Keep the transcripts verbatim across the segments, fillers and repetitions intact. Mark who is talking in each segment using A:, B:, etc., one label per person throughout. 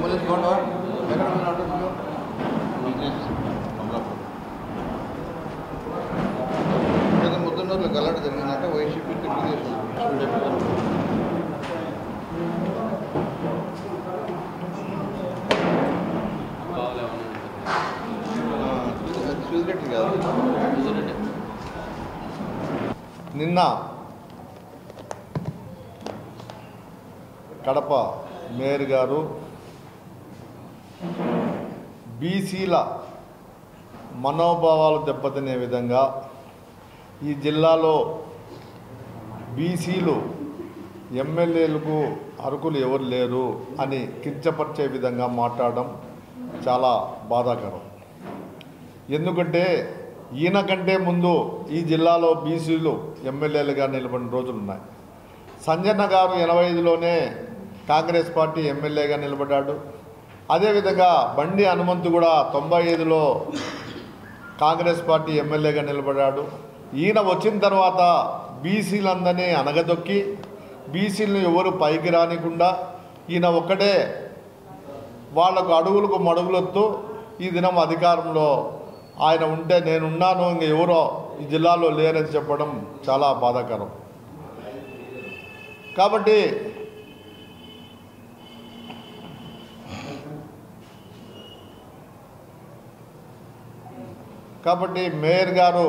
A: Police Gonda ఎక్కడ ఉన్నాడు ముద్దనూరులో గలాట జరిగిందంటే వైసీపీ తెలుగుదేశం సూదిరెడ్డి కాదు. నిన్న కడప మేయర్ గారు బీసీల మనోభావాలు దెబ్బతినే విధంగా ఈ జిల్లాలో బీసీలు ఎమ్మెల్యేలకు అర్హులు ఎవరు లేరు అని కించపరిచే విధంగా మాట్లాడడం చాలా బాధాకరం. ఎందుకంటే ఈయన కంటే ముందు ఈ జిల్లాలో బీసీలు ఎమ్మెల్యేలుగా నిలబడిన రోజులు ఉన్నాయి. సంజన్న గారు ఎనభై ఐదులోనే కాంగ్రెస్ పార్టీ ఎమ్మెల్యేగా నిలబడ్డాడు. అదేవిధంగా బండి హనుమంతు కూడా తొంభై ఐదులో కాంగ్రెస్ పార్టీ ఎమ్మెల్యేగా నిలబడ్డాడు. ఈయన వచ్చిన తర్వాత బీసీలందరినీ అనగదొక్కి బీసీలను ఎవరు పైకి రానికుండా ఈయన ఒక్కడే వాళ్లకు అడుగులకు మడుగులొత్తు ఈ దినం అధికారంలో ఆయన ఉంటే నేనున్నాను ఇంక ఎవరో ఈ జిల్లాలో లేరని చెప్పడం చాలా బాధాకరం. కాబట్టి కాబట్టి మేయర్ గారు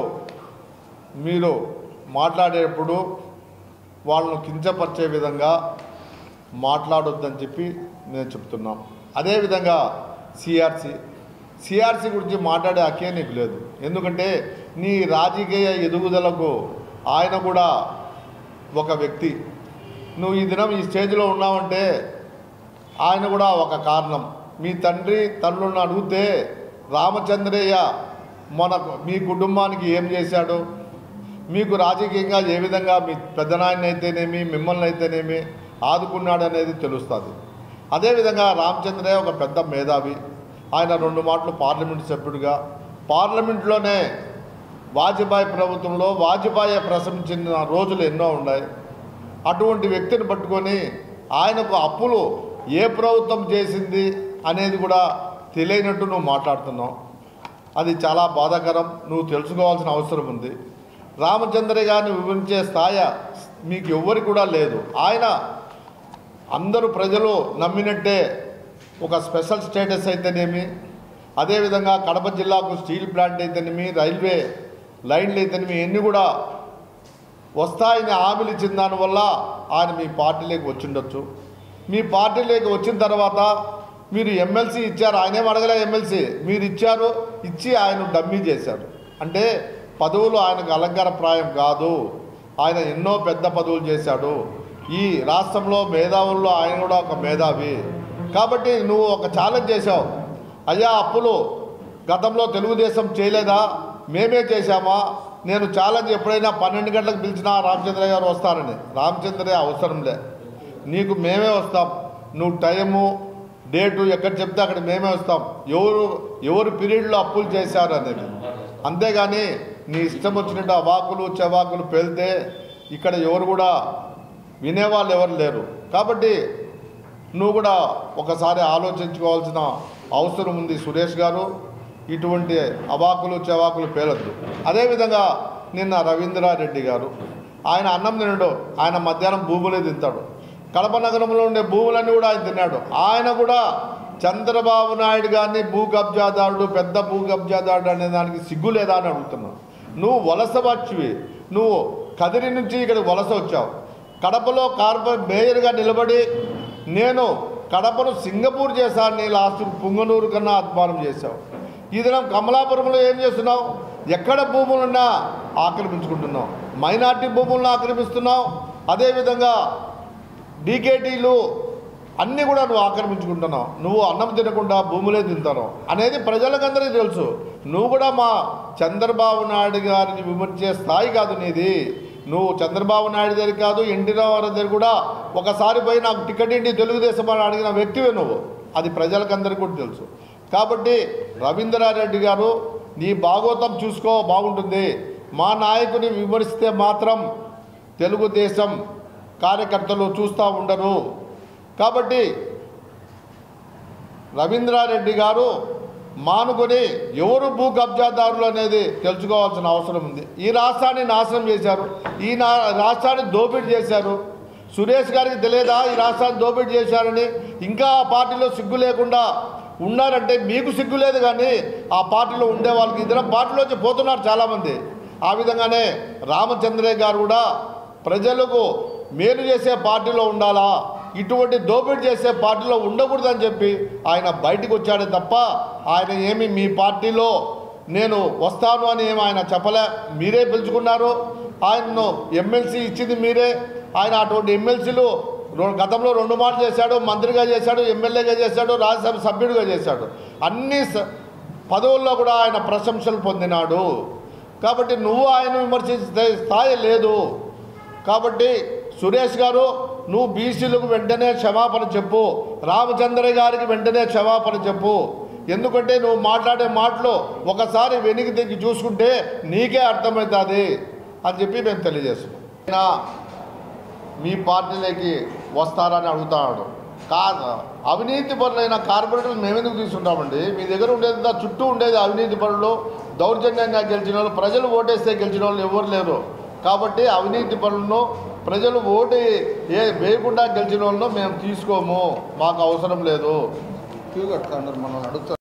A: మీరు మాట్లాడేటప్పుడు వాళ్ళను కించపరిచే విధంగా మాట్లాడొద్దని చెప్పి నేను చెప్తున్నాం. అదేవిధంగా సిఆర్సి సిఆర్సి గురించి మాట్లాడే హక్కే నీకు లేదు. ఎందుకంటే నీ రాజకీయ ఎదుగుదలకు ఆయన కూడా ఒక వ్యక్తి. నువ్వు ఈ దినం ఈ స్టేజ్లో ఉన్నావంటే ఆయన కూడా ఒక కారణం. మీ తండ్రి తల్లులను అడిగితే రామచంద్రయ్య మన మీ కుటుంబానికి ఏం చేశాడు, మీకు రాజకీయంగా ఏ విధంగా మీ పెద్దనాయన అయితేనేమి మిమ్మల్ని అయితేనేమి ఆదుకున్నాడు అనేది తెలుస్తుంది. అదేవిధంగా రామచంద్రయ్య ఒక పెద్ద మేధావి. ఆయన రెండు మాటలు పార్లమెంట్ సభ్యుడిగా పార్లమెంట్లోనే వాజ్పేయి ప్రభుత్వంలో వాజ్పేయి ప్రశంసించిన రోజులు ఎన్నో ఉన్నాయి. అటువంటి వ్యక్తిని పట్టుకొని ఆయనకు అప్పులు ఏ ప్రభుత్వం చేసింది అనేది కూడా తెలియనట్టు నువ్వు మాట్లాడుతున్నావు. అది చాలా బాధాకరం. నువ్వు తెలుసుకోవాల్సిన అవసరం ఉంది. రామచంద్రయ్య గారిని వివరించే స్థాయి మీకు ఎవ్వరికి కూడా లేదు. ఆయన అందరూ ప్రజలు నమ్మినట్టే ఒక స్పెషల్ స్టేటస్ అయితేనేమి, అదేవిధంగా కడప జిల్లాకు స్టీల్ ప్లాంట్ అయితేనేమి, రైల్వే లైన్లు అయితేనేమి ఎన్ని కూడా వస్తాయని హామీలు ఇచ్చిన దానివల్ల ఆయన మీ పార్టీలోకి వచ్చిండొచ్చు. మీ పార్టీలోకి వచ్చిన తర్వాత మీరు ఎమ్మెల్సీ ఇచ్చారు. ఆయనేం అడగలే ఎమ్మెల్సీ, మీరు ఇచ్చారు. ఇచ్చి ఆయన డమ్మీ చేశారు. అంటే పదవులు ఆయనకు అలంకారప్రాయం కాదు. ఆయన ఎన్నో పెద్ద పదవులు చేశాడు. ఈ రాష్ట్రంలో మేధావుల్లో ఆయన కూడా ఒక మేధావి. కాబట్టి నువ్వు ఒక ఛాలెంజ్ చేశావు. అయ్యా అప్పులు గతంలో తెలుగుదేశం చేయలేదా, మేమే చేశామా? నేను ఛాలెంజ్ ఎప్పుడైనా పన్నెండు గంటలకు పిలిచినా రామచంద్రయ్య గారు వస్తారని. రామచంద్రయ్య అవసరంలే, నీకు మేమే వస్తాం. నువ్వు టైము డేటు ఎక్కడ చెప్తే అక్కడ మేమే వస్తాం. ఎవరు ఎవరు పీరియడ్లో అప్పులు చేశారు అనేది. అంతేగాని నీ ఇష్టం వచ్చినట్టు అవాకులు చవాకులు పేలితే ఇక్కడ ఎవరు కూడా వినేవాళ్ళు ఎవరు లేరు. కాబట్టి నువ్వు కూడా ఒకసారి ఆలోచించుకోవాల్సిన అవసరం ఉంది సురేష్ గారు. ఇటువంటి అవాకులు చవాకులు పేలద్దు. అదేవిధంగా నిన్న రవీంద్రారెడ్డి గారు ఆయన అన్నం తినడు, ఆయన మధ్యాహ్నం భూములే తింటాడు. కడప నగరంలో ఉండే భూములన్నీ కూడా ఆయన తిన్నాడు. ఆయన కూడా చంద్రబాబు నాయుడు గారిని భూ కబ్జాదారుడు, పెద్ద భూ కబ్జాదారుడు అనే దానికి సిగ్గు లేదా అని అడుగుతున్నావు. నువ్వు వలస వచ్చివి, నువ్వు కదిరి నుంచి ఇక్కడ వలస వచ్చావు. కడపలో కార్పొరేట్ మేయర్గా నిలబడి నేను కడపను సింగపూర్ చేశాను, నీ లాస్ట్ పుంగనూరు కన్నా అధ్వానం చేశావు. ఈ దినం కమలాపురంలో ఏం చేస్తున్నావు? ఎక్కడ భూములున్నా ఆక్రమించుకుంటున్నావు. మైనార్టీ భూములను ఆక్రమిస్తున్నావు. అదేవిధంగా డీకేటీలు అన్నీ కూడా నువ్వు ఆక్రమించుకుంటున్నావు. నువ్వు అన్నం తినకుండా భూములే తింటాను అనేది ప్రజలకందరికీ తెలుసు. నువ్వు కూడా మా చంద్రబాబు నాయుడు గారిని విమర్శించే స్థాయి కాదు నీది. నువ్వు చంద్రబాబు నాయుడు దగ్గర కాదు, ఎన్టీ రామారావు దగ్గర కూడా ఒకసారి పోయి నాకు టికెట్ ఏంటి తెలుగుదేశం అని అడిగిన వ్యక్తివే నువ్వు. అది ప్రజలకందరికీ కూడా తెలుసు. కాబట్టి రవీంద్రారెడ్డి గారు నీ భాగోతం చూసుకో, బాగుంటుంది. మా నాయకుని విమర్శిస్తే మాత్రం తెలుగుదేశం కార్యకర్తలు చూస్తూ ఉండరు. కాబట్టి రవీంద్రారెడ్డి గారు మానుకొని ఎవరు భూ కబ్జాదారులు అనేది తెలుసుకోవాల్సిన అవసరం ఉంది. ఈ రాష్ట్రాన్ని నాశనం చేశారు, ఈ నా రాష్ట్రాన్ని దోపిడీ చేశారు. సురేష్ గారికి తెలియదా ఈ రాష్ట్రాన్ని దోపిడీ చేశారని? ఇంకా ఆ పార్టీలో సిగ్గు లేకుండా ఉన్నారంటే మీకు సిగ్గు లేదు, కానీ ఆ పార్టీలో ఉండే వాళ్ళకి ఇద్దరు పార్టీలోంచి పోతున్నారు చాలామంది. ఆ విధంగానే రామచంద్రయ్య గారు కూడా ప్రజలకు మేలు చేసే పార్టీలో ఉండాలా, ఇటువంటి దోపిడీ చేసే పార్టీలో ఉండకూడదని చెప్పి ఆయన బయటకు వచ్చాడే తప్ప ఆయన ఏమి మీ పార్టీలో నేను వస్తాను అని ఏమి ఆయన చెప్పలే. మీరే పిలుచుకున్నారు, ఆయన్ను ఎమ్మెల్సీ ఇచ్చింది మీరే. ఆయన అటువంటి ఎమ్మెల్సీలు గతంలో రెండు మాటలు చేశాడు, మంత్రిగా చేశాడు, ఎమ్మెల్యేగా చేశాడు, రాజ్యసభ సభ్యుడిగా చేశాడు. అన్ని పదవుల్లో కూడా ఆయన ప్రశంసలు పొందినాడు. కాబట్టి నువ్వు ఆయన విమర్శించే స్థాయి లేదు. కాబట్టి సురేష్ గారు నువ్వు బీసీలకు వెంటనే క్షమాపణ చెప్పు, రామచంద్రయ్య గారికి వెంటనే క్షమాపణ చెప్పు. ఎందుకంటే నువ్వు మాట్లాడే మాటలు ఒకసారి వెనక్కి దిగి చూసుకుంటే నీకే అర్థమవుతుంది అని చెప్పి మేము తెలియజేస్తున్నాం. మీ పార్టీలోకి వస్తారని అడుగుతాడు. కా అవినీతి పరులైన కార్పొరేటర్లు మేమెందుకు తీసుకుంటామండి? మీ దగ్గర ఉండేది చుట్టూ ఉండేది అవినీతి పరులు, దౌర్జన్యంగా గెలిచిన వాళ్ళు, ప్రజలు ఓటేస్తే గెలిచిన వాళ్ళు ఎవరు లేరు. కాబట్టి అవినీతి పరులను ప్రజలు ఓటు ఏ వేయకుండా గెలిచిన వాళ్ళను మేము తీసుకోము, మాకు అవసరం లేదు. మనం అడుగుతాం.